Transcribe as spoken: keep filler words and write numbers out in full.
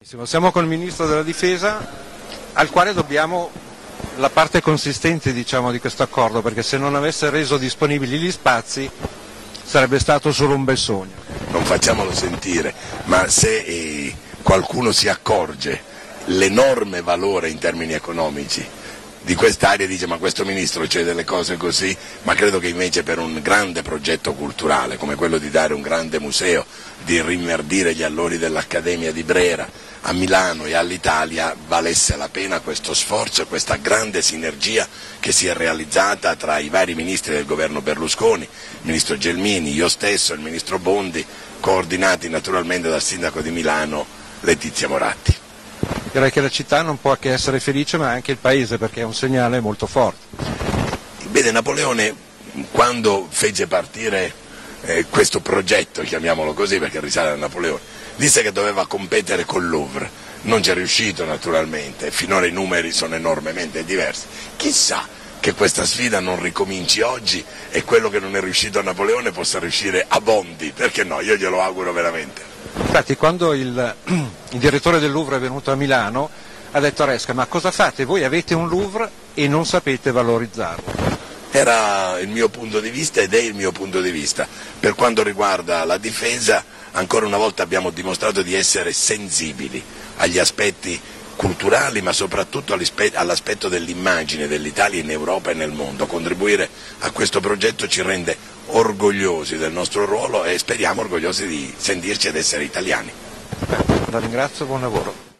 Siamo con il Ministro della Difesa, al quale dobbiamo la parte consistente, diciamo, di questo accordo, perché se non avesse reso disponibili gli spazi sarebbe stato solo un bel sogno. Non facciamolo sentire, ma se eh, qualcuno si accorge l'enorme valore in termini economici di quest'area, dice ma questo ministro c'è delle cose così, ma credo che invece per un grande progetto culturale come quello di dare un grande museo, di rinverdire gli allori dell'Accademia di Brera a Milano e all'Italia valesse la pena questo sforzo e questa grande sinergia che si è realizzata tra i vari ministri del governo Berlusconi, il ministro Gelmini, io stesso, il ministro Bondi, coordinati naturalmente dal sindaco di Milano Letizia Moratti. Direi che la città non può che essere felice, ma anche il paese, perché è un segnale molto forte. Vede, Napoleone, quando fece partire eh, questo progetto, chiamiamolo così perché risale a Napoleone, disse che doveva competere col Louvre. Non ci è riuscito naturalmente, finora i numeri sono enormemente diversi. Chissà che questa sfida non ricominci oggi e quello che non è riuscito a Napoleone possa riuscire a Bondi, perché no? Io glielo auguro veramente. Infatti quando il, il direttore del Louvre è venuto a Milano ha detto a Resca: ma cosa fate? Voi avete un Louvre e non sapete valorizzarlo. Era il mio punto di vista ed è il mio punto di vista. Per quanto riguarda la difesa, ancora una volta abbiamo dimostrato di essere sensibili agli aspetti culturali, ma soprattutto all'aspetto dell'immagine dell'Italia in Europa e nel mondo. Contribuire a questo progetto ci rende orgogliosi del nostro ruolo e speriamo orgogliosi di sentirci ed essere italiani. La ringrazio, buon lavoro.